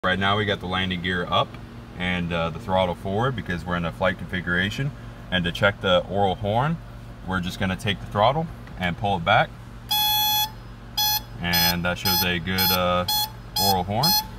Right now we got the landing gear up and the throttle forward because we're in a flight configuration. And to check the oral horn, we're just going to take the throttle and pull it back. And that shows a good oral horn.